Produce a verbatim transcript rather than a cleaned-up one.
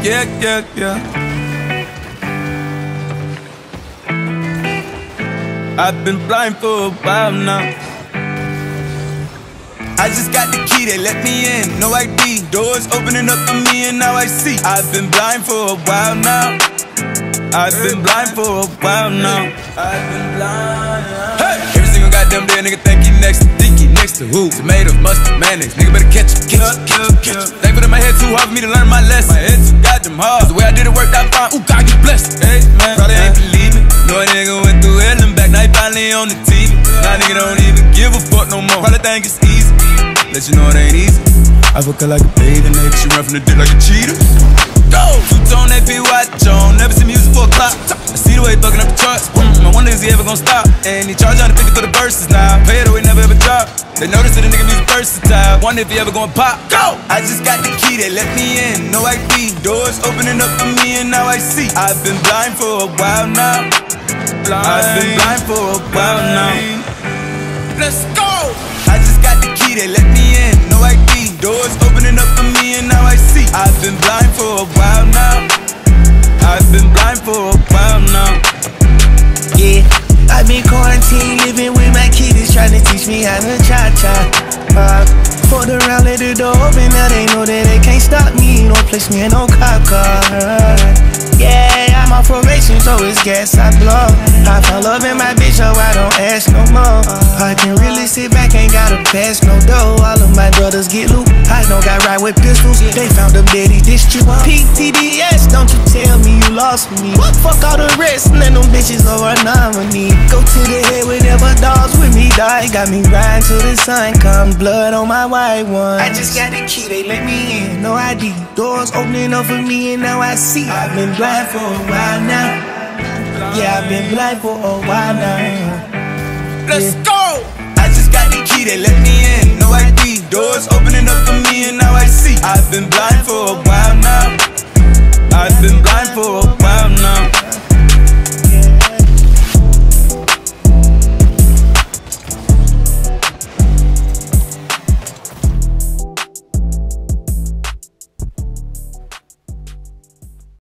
yeah, yeah, yeah. I've been blind for a while now. I just got the key, they let me in, no I D. Doors opening up for me and now I see. I've been blind for a while now. I've been blind for a while now. I've been blind. Hey! Every single goddamn day, nigga think he next to, think he next to who? Tomatoes, mustard, mayonnaise, nigga better catch it, catch it, catch it, catch it. They put in my head too hard for me to learn my lesson. My head too goddamn hard. The way I did it worked out fine. Ooh, God, you blessed. Hey, man, probably ain't believe me. No nigga went through hell and back, now he finally on the T V. Now nigga don't even give a fuck no more. Probably think it's easy. Let you know it ain't easy. I fuck her like a bathing ape, she run from the dick like a cheetah. Go! Two-tone A P watch on, never see music for a clock. I see the way he fucking up the charts. Mm, I wonder is he ever gonna stop? And he charge one hundred fifty for the verses now. Pay it away, never ever drop. They notice that the nigga music versatile. Wonder if he ever gonna pop. Go! I just got the key, they let me in, no I D. Doors opening up for me and now I see. I've been blind for a while now. Blind. I've been blind for a while now. Let's go! I just got the key, they let me in, no I D. Doors opening up for me and now I see. I've been blind for a while now. I've been blind for a while now. Yeah, I've been quarantined, living with my kids, trying to teach me how to cha-cha. Uh, Fought around, let the door open, now they know that they can't stop me. Don't place me in no cop car. Yeah, I'm on probation, so it's gas I blow. I fell love in my bitch, so I don't ask no more. I can really sit back, ain't gotta pass no dough. All of my brothers get loot, I don't got right with pistols. They found them dead, he dished you. P T D S, don't you tell me you lost me. Fuck all the rest, none of them bitches are a nominee. Go to the head whenever dogs with me die. Got me riding till the sun comes, blood on my white one. I just got the key, they let me in, no I D. Doors opening up for me and now I see. I've been blind for a while now. Yeah, I've been blind for a while now. Let's Yeah. go!